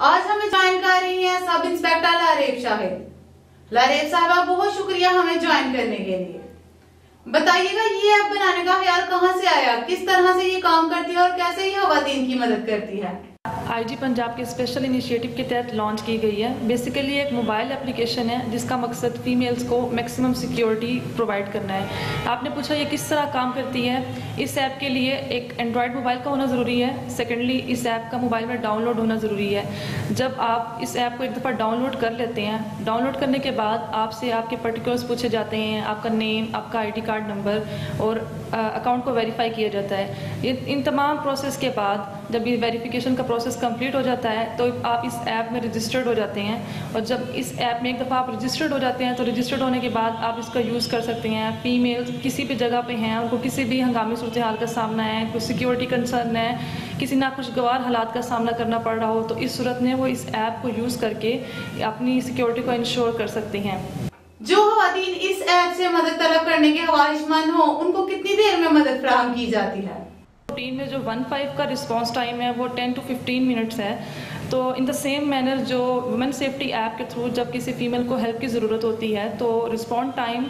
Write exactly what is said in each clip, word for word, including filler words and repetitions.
आज हमें ज्वाइन कर रही हैं सब इंस्पेक्टर लारेब शाहिद। लारेब साहबा बहुत शुक्रिया हमें ज्वाइन करने के लिए। बताइएगा ये ऐप बनाने का ख्याल कहाँ से आया, किस तरह से ये काम करती है और कैसे ये खवातीन की मदद करती है। आईजी पंजाब के स्पेशल इनिशिएटिव के तहत लॉन्च की गई है। बेसिकली एक मोबाइल एप्लीकेशन है जिसका मकसद फीमेल्स को मैक्सिमम सिक्योरिटी प्रोवाइड करना है। आपने पूछा ये किस तरह काम करती है। इस ऐप के लिए एक एंड्रॉयड मोबाइल का होना ज़रूरी है। सेकेंडली इस ऐप का मोबाइल में डाउनलोड होना ज़रूरी है। जब आप इस ऐप को एक दफ़ा डाउनलोड कर लेते हैं, डाउनलोड करने के बाद आपसे आपके पर्टिकुलर्स पूछे जाते हैं, आपका नेम, आपका आई डी कार्ड नंबर और अकाउंट को वेरीफाई किया जाता है। इन तमाम प्रोसेस के बाद जब ये वेरिफिकेशन का प्रोसेस कंप्लीट हो जाता है तो आप इस ऐप में रजिस्टर्ड हो जाते हैं। और जब इस ऐप में एक दफ़ा आप रजिस्टर्ड हो जाते हैं तो रजिस्टर्ड होने के बाद आप इसका यूज़ कर सकते हैं। फीमेल्स किसी भी जगह पे हैं, उनको किसी भी हंगामी सूरत हाल का सामना है, कोई सिक्योरिटी कंसर्न है, किसी नाखुशगवार हालात का सामना करना पड़ रहा हो, तो इस सूरत में वो इस ऐप को यूज़ करके अपनी सिक्योरिटी को इंश्योर कर सकते हैं। जो खवातीन इस ऐप से मदद तलब करने के ख्वाहिशमंद हो उनको कितनी देर में मदद फराहम की जाती है। रूटीन में जो वन फाइव का रिस्पांस टाइम है वो टेन टू फिफ्टीन मिनट्स है। तो इन द सेम मैनर जो वुमेन सेफ्टी ऐप के थ्रू जब किसी फीमेल को हेल्प की ज़रूरत होती है तो respond time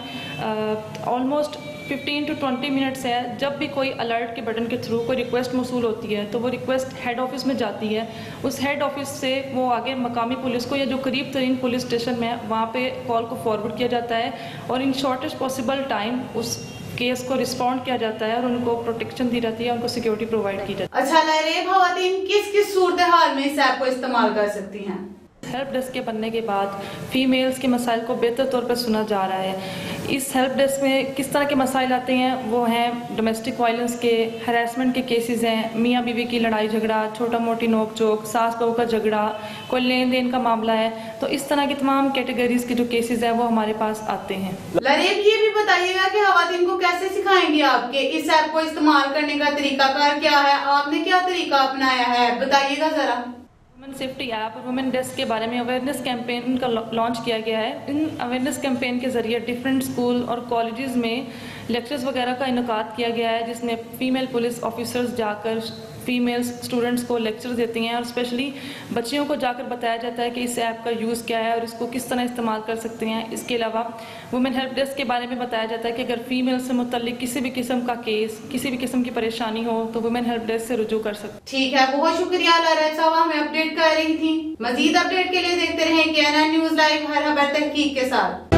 almost fifteen to twenty minutes है। जब भी कोई अलर्ट के बटन के थ्रू कोई रिक्वेस्ट मौसूल होती है तो वो रिक्वेस्ट हेड ऑफिस में जाती है। उस हेड ऑफिस से वो आगे मकामी पुलिस को या जो करीब तरीन पुलिस स्टेशन में है वहाँ पे कॉल को फॉरवर्ड किया जाता है और इन शॉर्टेस्ट पॉसिबल टाइम उस केस को रिस्पॉन्ड किया जाता है और उनको प्रोटेक्शन दी जाती है, उनको सिक्योरिटी प्रोवाइड की जाती है। अच्छा लारेब, खवातीन किस किस सूरत हाल में इस ऐप को इस्तेमाल कर सकती हैं। हेल्प डेस्क के बनने के बाद फीमेल्स के मसाइल को बेहतर तौर पर सुना जा रहा है। इस हेल्प डेस्क में किस तरह के मसाइल आते हैं वो हैं डोमेस्टिक वायलेंस के, हरासमेंट के केसेस हैं, मियाँ बीवी की लड़ाई झगड़ा, छोटा मोटी नोक झोंक, सास बहू का झगड़ा, कोई लेन देन का मामला है। तो इस तरह की तमाम कैटेगरीज के जो केसेस हैं वो हमारे पास आते हैं। लारेब ये भी बताइएगा कि खवातीन को कैसे सिखाएंगे आपके इस ऐप को इस्तेमाल करने का तरीकाकार क्या है, आपने क्या तरीका अपनाया है, बताइएगा जरा। वुमेन सेफ्टी ऐप और वुमेन डेस्क के बारे में अवेयरनेस कैंपेन का लॉन्च किया गया है। इन अवेयरनेस कैंपेन के ज़रिए डिफरेंट स्कूल और कॉलेजेस में लेक्चर्स वगैरह का इनकाद किया गया है जिसमें फ़ीमेल पुलिस ऑफिसर्स जाकर फीमेल स्टूडेंट्स को लेक्चर्स देती हैं और स्पेशली बच्चियों को जाकर बताया जाता है कि इस ऐप का यूज़ क्या है और इसको किस तरह इस्तेमाल कर सकते हैं। इसके अलावा वुमेन हेल्प डेस्क के बारे में बताया जाता है कि अगर फीमेल से मुतल्लिक किसी भी किस्म का केस, किसी भी किस्म की परेशानी हो तो वुमेन हेल्प डेस्क से रुजू कर सकते। ठीक है, बहुत शुक्रिया लारेब साहब, हमें अपडेट कर रही थी। मजीद अपडेट के लिए देखते रहें K N N news live, हर खबर तहकीक के साथ।